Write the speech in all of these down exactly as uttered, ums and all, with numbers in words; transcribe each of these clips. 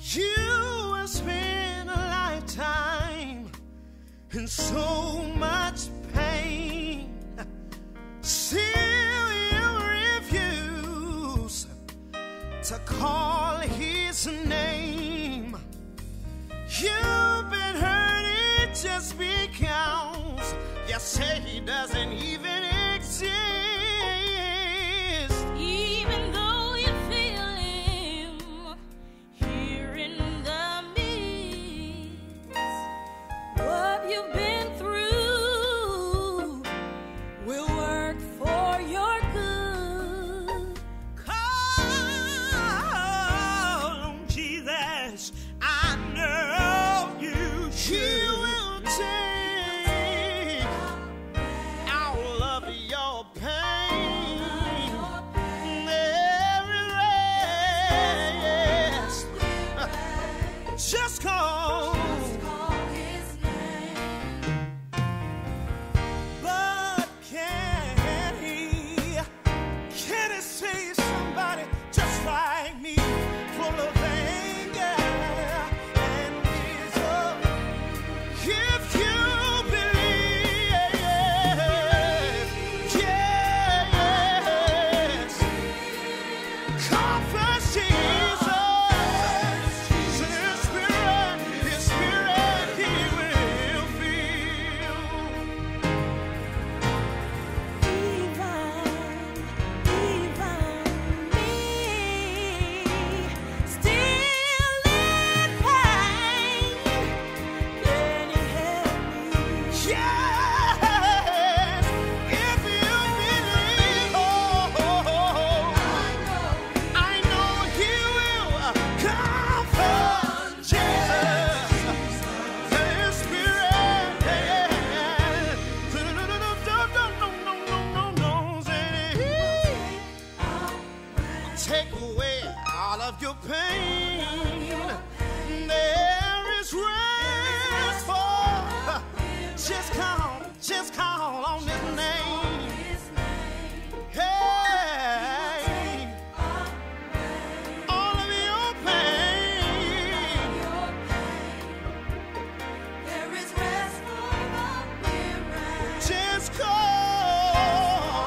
You have spent a lifetime in so much pain. Still you refuse to call his name. You've been hurt just because you say he doesn't even exist. Even though you feel him here in the midst, what you've been through will work for your good. Call on Jesus. I know you He will take all of your pain. There is rest. Just call. But can he, can he save somebody just like me, full of anger and misery? If you believe, yes, confess Jesus. His Spirit, His Spirit, He will fill. Yes, if you believe, oh, I know He will comfort Jesus. His Spirit, no, no, no, no, no, no, no, no, take away all of your pain. There is rest for. Just call, just call on His name. Hey, all of your pain. There is rest for the weary. Just call.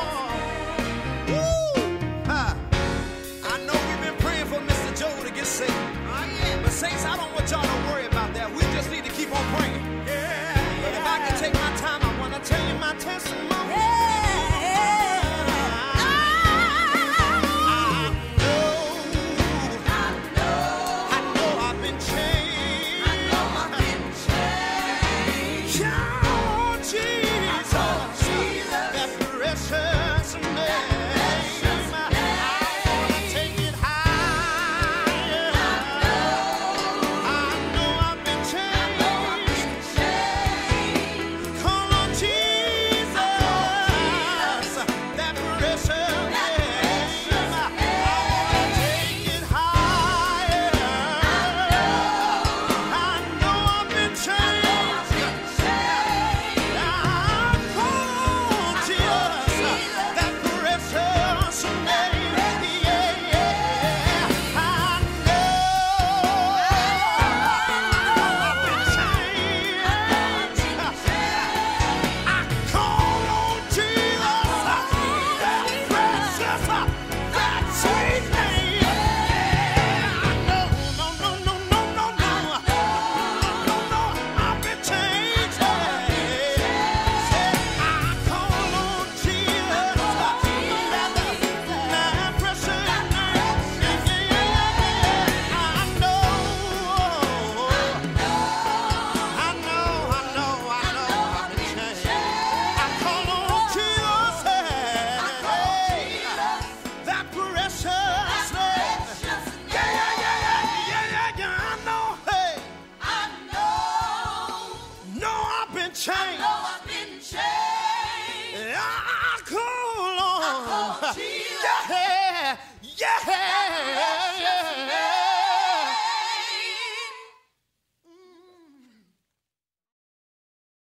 Woo! Ha. I know we've been praying for Mister Joe to get saved. But saints, I don't want y'all to worry about